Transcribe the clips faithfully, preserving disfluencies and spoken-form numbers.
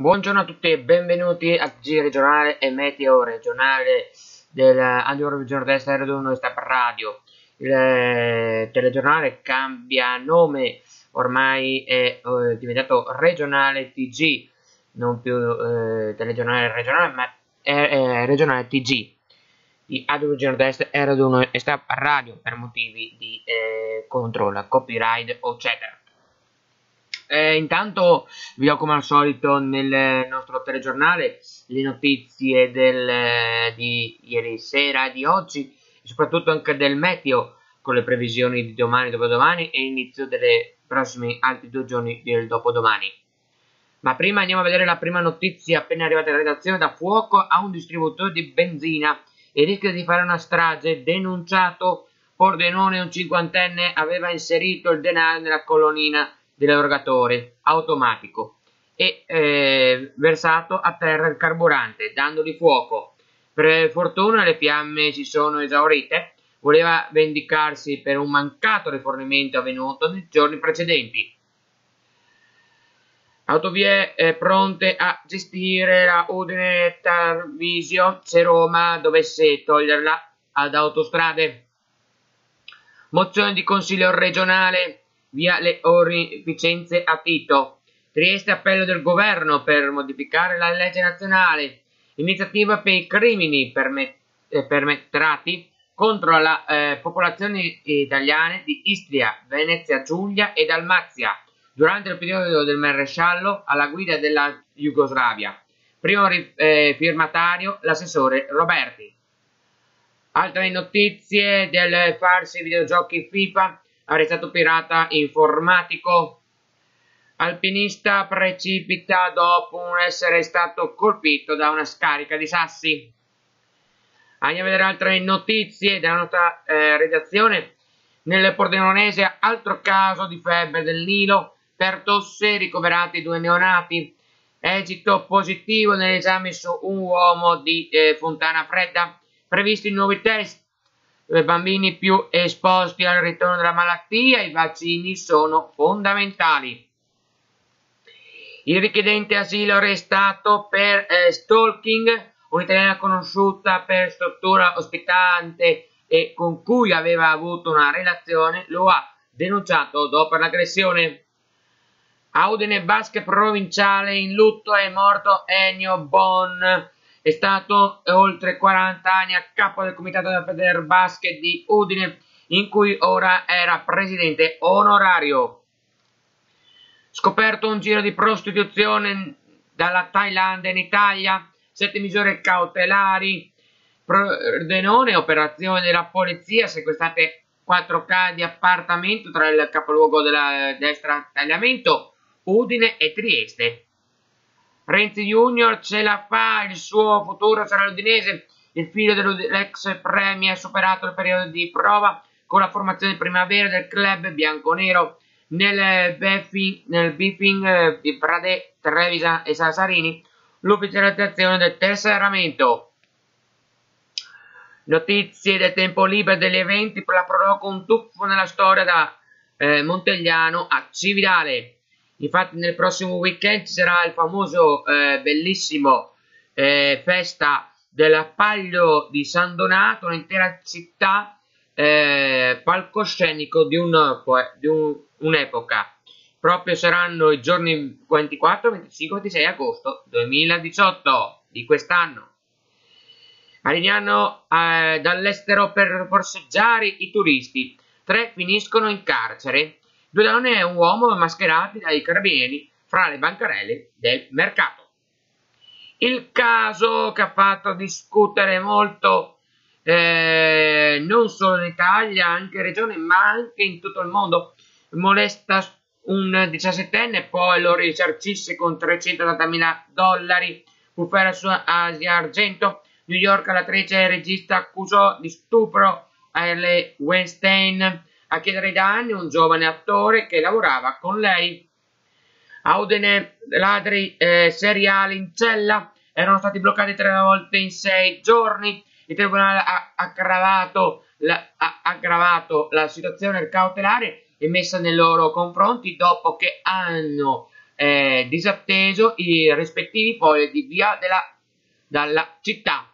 Buongiorno a tutti e benvenuti a T G regionale e meteo regionale del Regione Est R uno Step Radio. Il eh, telegiornale cambia nome, ormai è eh, diventato regionale T G, non più eh, telegiornale regionale, ma è, è regionale T G. Di Regione Est R uno Step Radio per motivi di eh, controllo, copyright, eccetera. Eh, intanto vi do come al solito nel nostro telegiornale le notizie del, di ieri sera e di oggi e soprattutto anche del meteo con le previsioni di domani, dopodomani e inizio delle prossimi altri due giorni del dopodomani. Ma prima andiamo a vedere la prima notizia appena arrivata in redazione. Da fuoco a un distributore di benzina e rischia di fare una strage, denunciato Pordenone. Un cinquantenne aveva inserito il denaro nella colonnina dell'erogatore automatico e eh, versato a terra il carburante, dandogli fuoco. Per fortuna le fiamme si sono esaurite. Voleva vendicarsi per un mancato rifornimento avvenuto nei giorni precedenti. Autovie eh, pronte a gestire la Udine Tarvisio se Roma dovesse toglierla ad autostrade. Mozione di consiglio regionale via le onorificenze a Tito. Trieste appello del governo per modificare la legge nazionale. Iniziativa per i crimini permet eh, permetrati contro la eh, popolazione italiana di Istria, Venezia Giulia e Dalmazia durante il periodo del maresciallo alla guida della Jugoslavia. Primo eh, firmatario l'assessore Roberti. Altre notizie del farsi videogiochi FIFA. Arrestato pirata informatico. Alpinista precipita dopo essere stato colpito da una scarica di sassi. Andiamo a vedere altre notizie della nostra eh, redazione. Nel Pordenonese altro caso di febbre del Nilo, per tosse ricoverati due neonati. Esito positivo nell'esame su un uomo di eh, Fontana Fredda. Previsti nuovi test. Per bambini più esposti al ritorno della malattia, i vaccini sono fondamentali. Il richiedente asilo arrestato per eh, stalking, un'italiana conosciuta per struttura ospitante e con cui aveva avuto una relazione, lo ha denunciato dopo l'aggressione. A Udine basket provinciale in lutto, è morto Ennio Bon. È stato oltre quaranta anni a capo del comitato della Federbasket di Udine, in cui ora era presidente onorario. Scoperto un giro di prostituzione dalla Thailandia in Italia, sette misure cautelari, Pordenone, operazione della polizia, sequestrate quattro case di appartamento tra il capoluogo della destra tagliamento, Udine e Trieste. Renzi Junior ce la fa, il suo futuro sarà l'Udinese. Il figlio dell'ex premier ha superato il periodo di prova con la formazione primavera del club bianconero. Nel briefing, nel briefing eh, di Prade, Trevisan e Sasarini, l'ufficializzazione del tesseramento. Notizie del tempo libero degli eventi per la proroga, un tuffo nella storia da eh, Montegliano a Cividale. Infatti nel prossimo weekend ci sarà il famoso eh, bellissimo eh, festa del Palio di San Donato, un'intera città eh, palcoscenico di un'epoca. Di un, un'epoca. Proprio saranno i giorni ventiquattro, venticinque e ventisei agosto duemiladiciotto di quest'anno. Arrivano eh, dall'estero per borseggiare i turisti. Tre finiscono in carcere. Due donne e un uomo mascherati dai carabinieri fra le bancarelle del mercato. Il caso che ha fatto discutere molto eh, non solo in Italia, anche in regione, ma anche in tutto il mondo. Molesta un diciassettenne, poi lo risarcisce con trecentottantamila dollari. Bufera su Asia Argento. New York, l'attrice e regista accusò di stupro Harley Weinstein. A chiedere da anni un giovane attore che lavorava con lei. A Udine, ladri eh, seriali in cella erano stati bloccati tre volte in sei giorni. Il tribunale ha aggravato la, ha aggravato la situazione cautelare emessa nei loro confronti dopo che hanno eh, disatteso i rispettivi poli di via della, dalla città.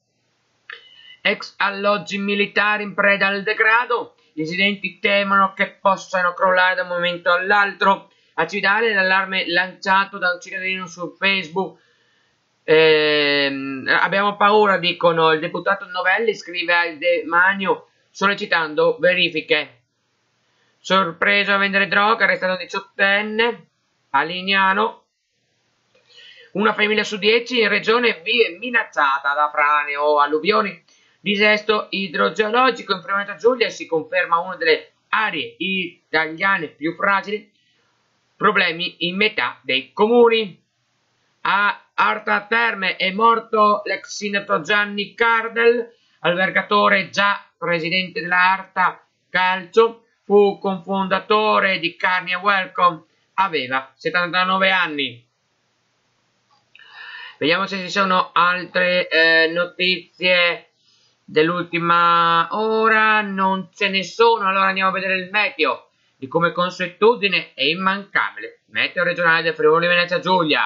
Ex alloggi militari in preda al degrado, gli residenti temono che possano crollare da un momento all'altro. A citare l'allarme lanciato da un cittadino su Facebook. Eh, abbiamo paura, dicono. Il deputato Novelli scrive al Demanio sollecitando verifiche. Sorpreso a vendere droga, arrestato diciottenne a Lignano. Una famiglia su dieci in regione viene minacciata da frane o alluvioni. Dissesto idrogeologico in Friuli Giulia si conferma una delle aree italiane più fragili. Problemi in metà dei comuni. A Arta Terme è morto l'ex sindaco Gianni Cardel, albergatore già presidente della Arta Calcio, fu cofondatore di Carnia Welcome, aveva settantanove anni. Vediamo se ci sono altre eh, notizie dell'ultima ora. Non ce ne sono, allora andiamo a vedere il meteo. Di come consuetudine è immancabile meteo regionale del Friuli Venezia Giulia.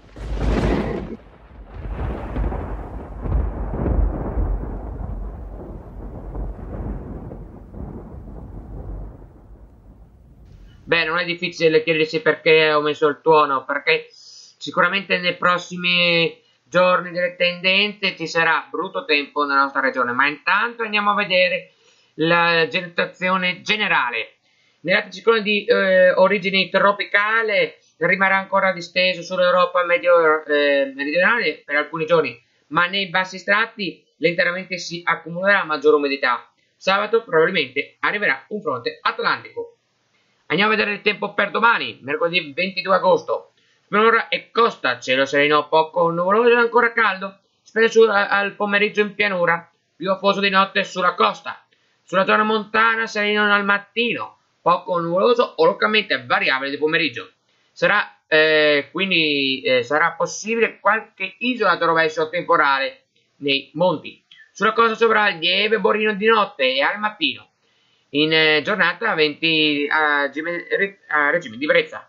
Beh, non è difficile chiedersi perché ho messo il tuono, perché sicuramente nei prossimi giorni delle tendenze ci sarà brutto tempo nella nostra regione, ma intanto andiamo a vedere la generazione generale. Nell'anticiclone di eh, origine tropicale rimarrà ancora disteso sull'Europa medio, eh, meridionale per alcuni giorni, ma nei bassi strati lentamente si accumulerà maggiore umidità. Sabato probabilmente arriverà un fronte atlantico. Andiamo a vedere il tempo per domani, mercoledì ventidue agosto. Pianura e costa, cielo sereno poco nuvoloso e ancora caldo, specie al pomeriggio in pianura, più afoso di notte sulla costa. Sulla zona montana sereno al mattino, poco nuvoloso o localmente variabile di pomeriggio. Sarà eh, quindi eh, sarà possibile qualche isola a rovescio temporale nei monti. Sulla costa sopra il lieve borino di notte e al mattino. In eh, giornata venti a, a regime di brezza.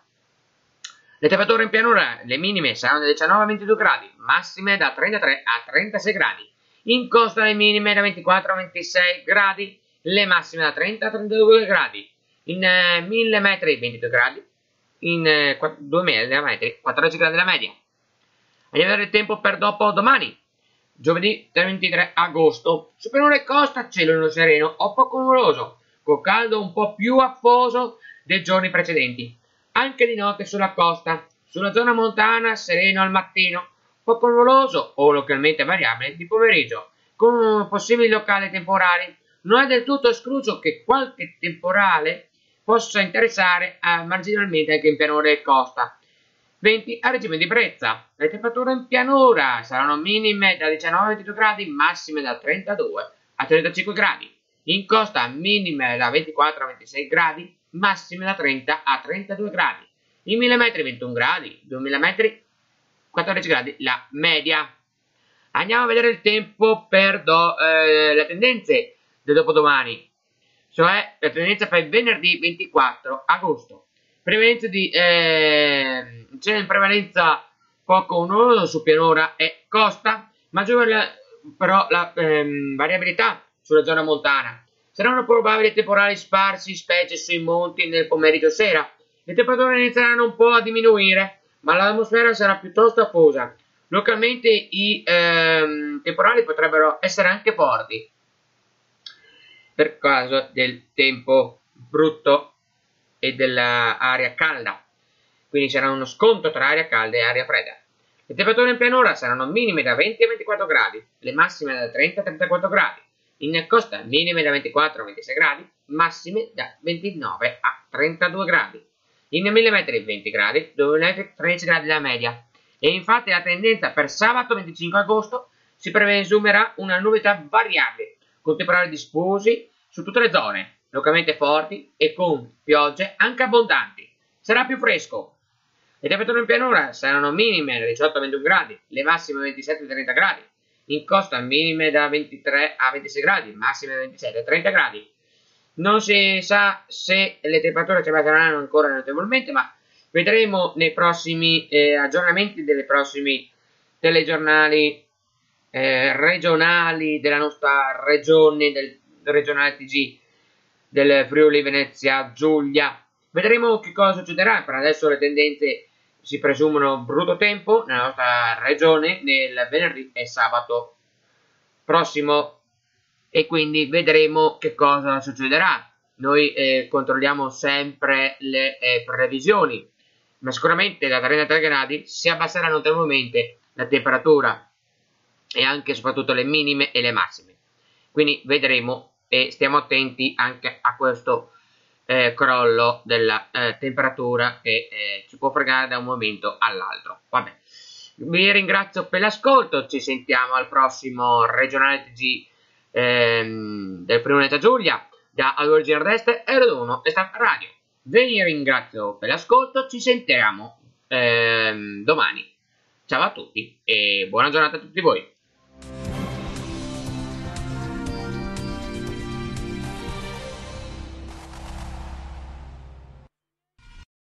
Le temperature in pianura, le minime saranno da diciannove a ventidue gradi, massime da trentatré a trentasei gradi. In costa le minime da ventiquattro a ventisei gradi, le massime da trenta a trentadue gradi. In eh, mille metri ventidue gradi, in eh, duemila metri quattordici gradi la media. Andiamo a vedere il tempo per dopo domani. Giovedì ventitré agosto. Su pianura e costa cielo sereno o poco nuvoloso, con caldo un po' più afoso dei giorni precedenti. Anche di notte sulla costa, sulla zona montana sereno al mattino, poco nuvoloso o localmente variabile di pomeriggio, con possibili locali temporali. Non è del tutto escluso che qualche temporale possa interessare eh, marginalmente anche in pianura e costa. venti a regime di brezza. Le temperature in pianura saranno minime da diciannove a ventidue gradi, massime da trentadue a trentacinque gradi. In costa minime da ventiquattro a ventisei gradi, massime da trenta a trentadue gradi. In mille metri ventuno gradi, duemila metri quattordici gradi la media. Andiamo a vedere il tempo per do, eh, le tendenze del dopodomani, cioè la tendenza per venerdì ventiquattro agosto. Prevalenza di eh, c'è in prevalenza poco nuvoloso su pianura e costa, maggiore però la ehm, variabilità sulla zona montana. Saranno probabili temporali sparsi, specie sui monti nel pomeriggio sera. Le temperature inizieranno un po' a diminuire, ma l'atmosfera sarà piuttosto afosa. Localmente i ehm, temporali potrebbero essere anche forti, per causa del tempo brutto e dell'aria calda. Quindi sarà uno scontro tra aria calda e aria fredda. Le temperature in pianura saranno minime da venti a ventiquattro gradi, le massime da trenta a trentaquattro gradi. In costa minime da ventiquattro a ventisei gradi, massime da ventinove a trentadue gradi. In millimetri venti gradi, dove tredici gradi la media. E infatti la tendenza per sabato venticinque agosto si presumerà una nuvolità variabile, con temporali diffusi su tutte le zone, localmente forti e con piogge anche abbondanti. Sarà più fresco. Le temperature in pianura saranno minime da diciotto a ventuno gradi, le massime da ventisette a trenta gradi. In costa minime da ventitré a ventisei gradi, massime da ventisette a trenta gradi. Non si sa se le temperature ci baseranno ancora notevolmente, ma Vedremo nei prossimi eh, aggiornamenti delle prossimi telegiornali eh, regionali della nostra regione, del regionale T G del Friuli Venezia Giulia. Vedremo che cosa succederà. Per adesso le tendenze si presumono brutto tempo nella nostra regione nel venerdì e sabato prossimo, e quindi vedremo che cosa succederà. Noi eh, controlliamo sempre le eh, previsioni, ma sicuramente da trentatré gradi si abbasserà notevolmente la temperatura e anche e soprattutto le minime e le massime. Quindi vedremo e stiamo attenti anche a questo eh, crollo della eh, temperatura che eh, ci può fregare da un momento all'altro. Vabbè, vi ringrazio per l'ascolto, ci sentiamo al prossimo regionale T G ehm, del Friuli Venezia Giulia da Origine Nord-Est e Radio uno e Staff Radio. Vi ringrazio per l'ascolto, ci sentiamo ehm, domani. Ciao a tutti e buona giornata a tutti voi.